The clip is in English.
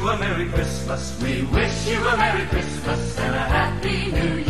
a Merry Christmas. We wish you a Merry Christmas and a Happy New Year.